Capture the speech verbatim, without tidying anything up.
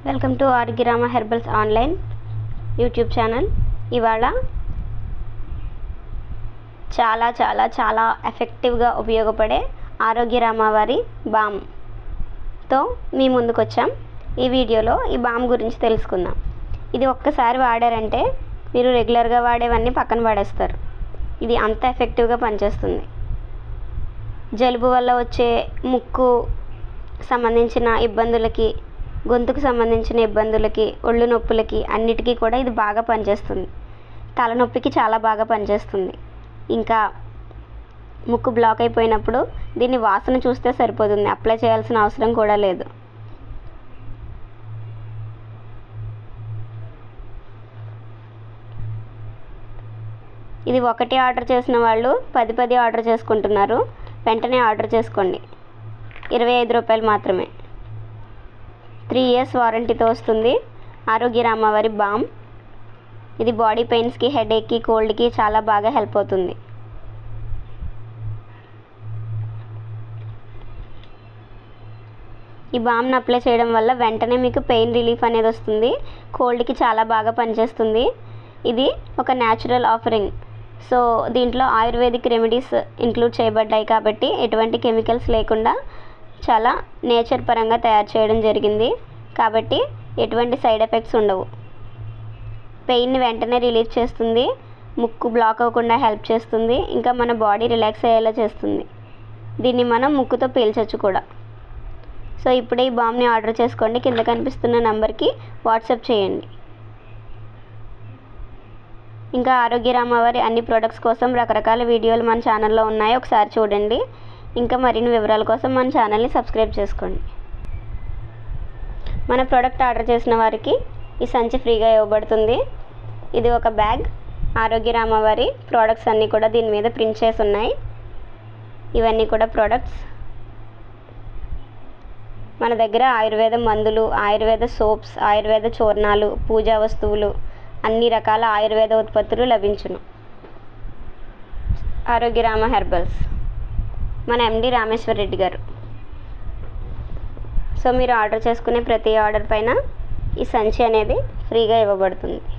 Welcome to Arogyarama herbals online YouTube channel. ఇవాళ చాలా చాలా చాలా ఎఫెక్టివ్గా ఉపయోగపడే ఆరోగ్యరామ వారి బామ్తో మీ ముందుకు వచ్చాం. ఈ వీడియోలో ఈ బామ్ గురించి తెలుసుకుందాం. ఇది ఒక్కసారి వాడారంటే మీరు రెగ్యులర్గా వాడేవన్నీ పక్కన పడేస్తారు. ఇది అంత ఎఫెక్టివ్గా పనిచేస్తుంది. జలుబు వల్ల వచ్చే ముక్కు సంబంధించిన ఇబ్బందులకి, గొంతుకు సంబంధించిన ఇబ్బందులకి, ఒళ్ళు నొప్పులకి అన్నిటికీ కూడా ఇది బాగా పనిచేస్తుంది. తలనొప్పికి చాలా బాగా పనిచేస్తుంది. ఇంకా ముక్కు బ్లాక్ అయిపోయినప్పుడు దీన్ని వాసన చూస్తే సరిపోతుంది, అప్లై చేయాల్సిన అవసరం కూడా లేదు. ఇది ఒకటి ఆర్డర్ చేసిన వాళ్ళు పది పది ఆర్డర్ చేసుకుంటున్నారు. వెంటనే ఆర్డర్ చేసుకోండి. ఇరవై ఐదు రూపాయలు మాత్రమే. త్రీ ఇయర్స్ వారంటీతో వస్తుంది ఆరోగ్యరామ వారి బామ్. ఇది బాడీ పెయిన్స్కి, హెడేక్కి, కోల్డ్కి చాలా బాగా హెల్ప్ అవుతుంది. ఈ బామ్ని అప్లై చేయడం వల్ల వెంటనే మీకు పెయిన్ రిలీఫ్ అనేది వస్తుంది. కోల్డ్కి చాలా బాగా పనిచేస్తుంది. ఇది ఒక న్యాచురల్ ఆఫరింగ్. సో దీంట్లో ఆయుర్వేదిక్ రెమెడీస్ ఇంక్లూడ్ చేయబడ్డాయి కాబట్టి ఎటువంటి కెమికల్స్ లేకుండా చాలా నేచర్ పరంగా తయారు చేయడం జరిగింది కాబట్టి ఎటువంటి సైడ్ ఎఫెక్ట్స్ ఉండవు. పెయిన్ని వెంటనే రిలీఫ్ చేస్తుంది, ముక్కు బ్లాక్ అవ్వకుండా హెల్ప్ చేస్తుంది, ఇంకా మన బాడీ రిలాక్స్ అయ్యేలా చేస్తుంది. దీన్ని మనం ముక్కుతో పీల్చొచ్చు కూడా. సో ఇప్పుడే ఈ బామ్ని ఆర్డర్ చేసుకోండి. కింద కనిపిస్తున్న నెంబర్కి వాట్సాప్ చేయండి. ఇంకా ఆరోగ్యరామ వారి అన్ని ప్రోడక్ట్స్ కోసం రకరకాల వీడియోలు మన ఛానల్లో ఉన్నాయి, ఒకసారి చూడండి. ఇంకా మరిన్ని వివరాల కోసం మన ఛానల్ని సబ్స్క్రైబ్ చేసుకోండి. మన ప్రోడక్ట్ ఆర్డర్ చేసిన వారికి ఈ సంచి ఫ్రీగా ఇవ్వబడుతుంది. ఇది ఒక బ్యాగ్. ఆరోగ్యరామ వారి ప్రోడక్ట్స్ అన్నీ కూడా దీని మీద ప్రింట్ చేసి ఉన్నాయి. ఇవన్నీ కూడా ప్రోడక్ట్స్. మన దగ్గర ఆయుర్వేద మందులు, ఆయుర్వేద సోప్స్, ఆయుర్వేద చూర్ణాలు, పూజా వస్తువులు, అన్ని రకాల ఆయుర్వేద ఉత్పత్తులు లభించును. ఆరోగ్యరామ హెర్బల్స్ మన ఎండి రామేశ్వర్ రెడ్డి గారు. సో మీరు ఆర్డర్ చేసుకునే ప్రతి ఆర్డర్ పైన ఈ సంచి అనేది ఫ్రీగా ఇవ్వబడుతుంది.